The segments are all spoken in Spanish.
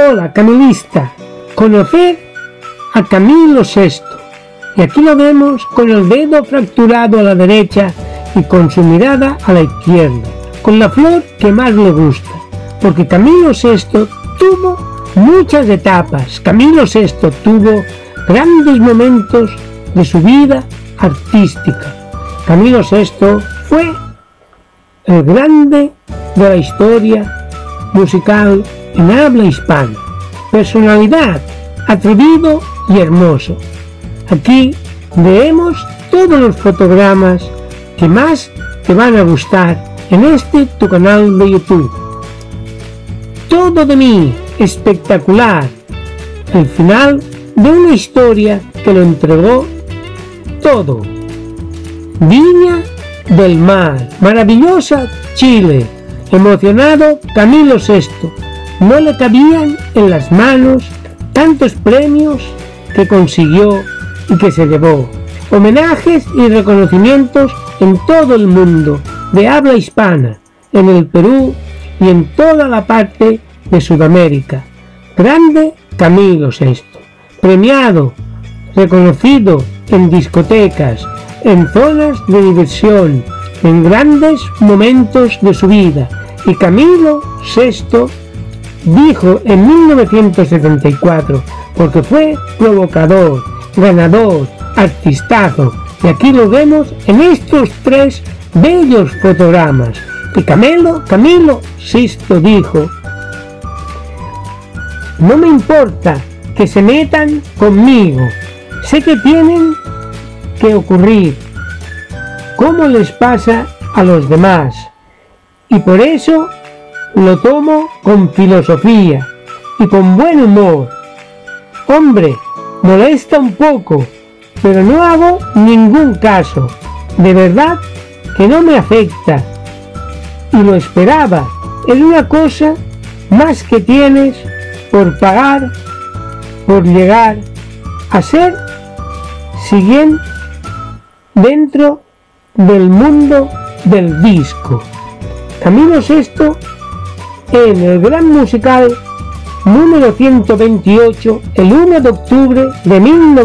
Hola, camilista. Conocer a Camilo VI. Y aquí lo vemos con el dedo fracturado a la derecha y con su mirada a la izquierda, con la flor que más le gusta, porque Camilo VI tuvo muchas etapas. Camilo VI tuvo grandes momentos de su vida artística. Camilo VI fue el grande de la historia musical en habla hispana. Personalidad, atrevido y hermoso. Aquí leemos todos los fotogramas que más te van a gustar en tu canal de YouTube. Todo de mí, espectacular. El final de una historia que lo entregó todo. Viña del Mar, maravillosa Chile. Emocionado Camilo VI. No le cabían en las manos tantos premios que consiguió y que se llevó. Homenajes y reconocimientos en todo el mundo de habla hispana, en el Perú y en toda la parte de Sudamérica. Grande Camilo VI. Premiado, reconocido en discotecas, en zonas de diversión, en grandes momentos de su vida. Y Camilo VI dijo en 1974, porque fue provocador, ganador, artistazo, y aquí lo vemos en estos tres bellos fotogramas, que Camilo VI dijo: no me importa que se metan conmigo, sé que tienen que ocurrir, como les pasa a los demás, y por eso lo tomo con filosofía y con buen humor. Hombre, molesta un poco, pero no hago ningún caso. De verdad que no me afecta. Y lo esperaba. Es una cosa más que tienes por pagar, por llegar a ser siguiente dentro del mundo del disco. Camilo VI en el gran musical número 128, el 1 de octubre de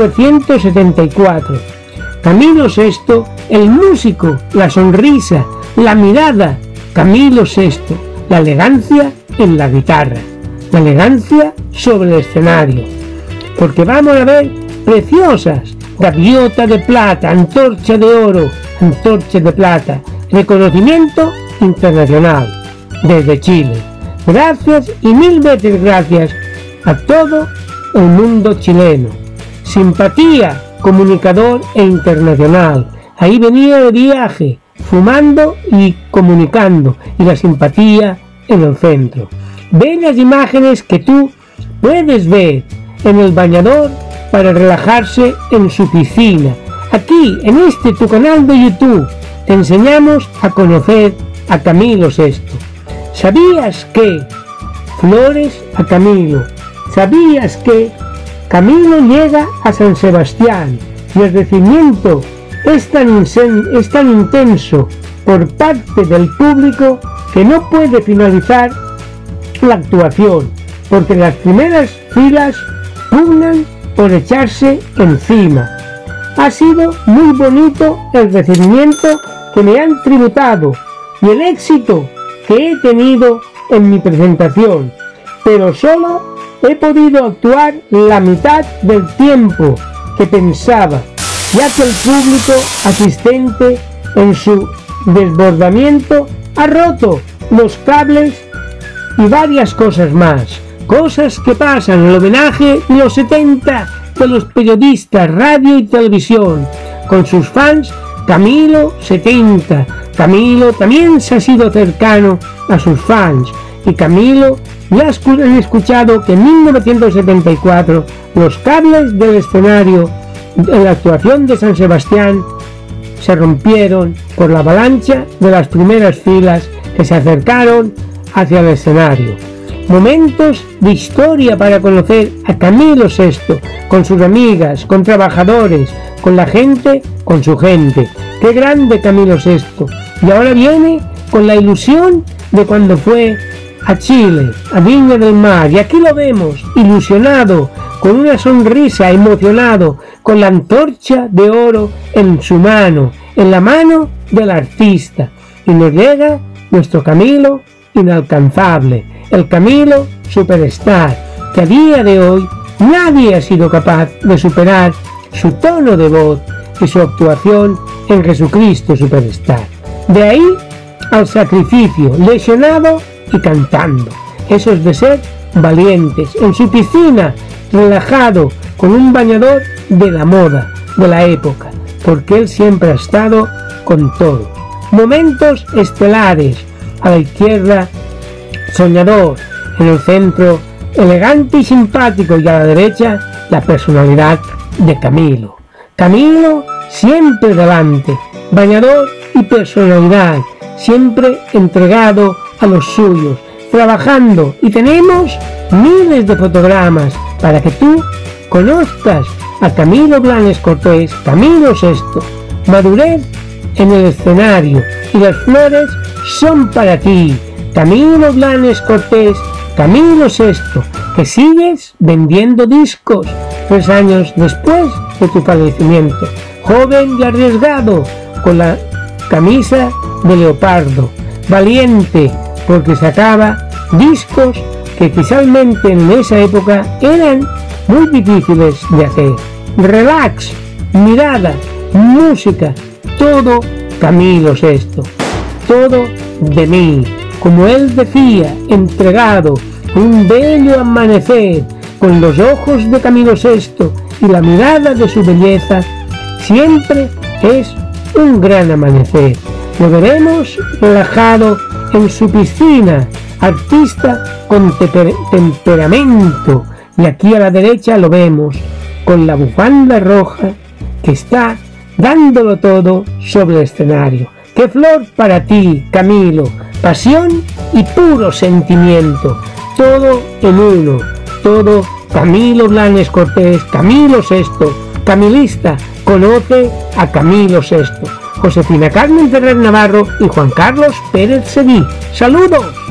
1974. Camilo VI, el músico, la sonrisa, la mirada. Camilo VI, la elegancia en la guitarra, la elegancia sobre el escenario. Porque vamos a ver preciosas: gaviota de plata, antorcha de oro, antorcha de plata, reconocimiento internacional desde Chile. Gracias y mil veces gracias a todo el mundo chileno. Simpatía, comunicador e internacional. Ahí venía de viaje, fumando y comunicando, y la simpatía en el centro. Bellas imágenes que tú puedes ver en el bañador para relajarse en su piscina. Aquí, en tu canal de YouTube, te enseñamos a conocer a Camilo VI. ¿Sabías que? Flores a Camilo. ¿Sabías que? Camilo llega a San Sebastián y el recibimiento es tan intenso por parte del público que no puede finalizar la actuación, porque las primeras filas pugnan por echarse encima. Ha sido muy bonito el recibimiento que me han tributado y el éxito que he tenido en mi presentación, pero solo he podido actuar la mitad del tiempo que pensaba, ya que el público asistente en su desbordamiento ha roto los cables y varias cosas más, cosas que pasan en el homenaje de los 70 de los periodistas, radio y televisión, con sus fans. Camilo 70. Camilo también se ha sido cercano a sus fans, y Camilo ya han escuchado que en 1974 los cables del escenario en la actuación de San Sebastián se rompieron por la avalancha de las primeras filas que se acercaron hacia el escenario. Momentos de historia para conocer a Camilo VI, con sus amigas, con trabajadores, con la gente, con su gente. ¡Qué grande Camilo VI! Y ahora viene con la ilusión de cuando fue a Chile, a Viña del Mar, y aquí lo vemos, ilusionado, con una sonrisa, emocionado, con la antorcha de oro en su mano, en la mano del artista, y nos llega nuestro Camilo inalcanzable, el Camilo Superstar, que a día de hoy nadie ha sido capaz de superar su tono de voz y su actuación en Jesucristo Superstar. De ahí al sacrificio, lesionado y cantando. Eso es de ser valientes, en su piscina, relajado, con un bañador de la moda, de la época, porque él siempre ha estado con todo. Momentos estelares, a la izquierda, soñador, en el centro, elegante y simpático, y a la derecha, la personalidad de Camilo. Camilo siempre delante, bañador y personalidad, siempre entregado a los suyos, trabajando, y tenemos miles de fotogramas para que tú conozcas a Camilo Blanes Cortés, Camilo VI, madurez en el escenario, y las flores son para ti, Camilo Blanes Cortés, Camilo VI, que sigues vendiendo discos 3 años después de tu fallecimiento, joven y arriesgado, con la camisa de leopardo, valiente porque sacaba discos que quizásmente en esa época eran muy difíciles de hacer. Relax, mirada, música, todo Camilo VI, todo de mí, como él decía, entregado, un bello amanecer, con los ojos de Camilo VI y la mirada de su belleza, siempre es un gran amanecer. Lo veremos relajado en su piscina, artista con temperamento, y aquí a la derecha lo vemos con la bufanda roja que está dándolo todo sobre el escenario. ¡Qué flor para ti, Camilo! Pasión y puro sentimiento, todo en uno, todo Camilo Blanes Cortés, Camilo VI, camilista, conoce a Camilo VI. Josefina Carmen Ferrer Navarro y Juan Carlos Pérez Seguí. ¡Saludos!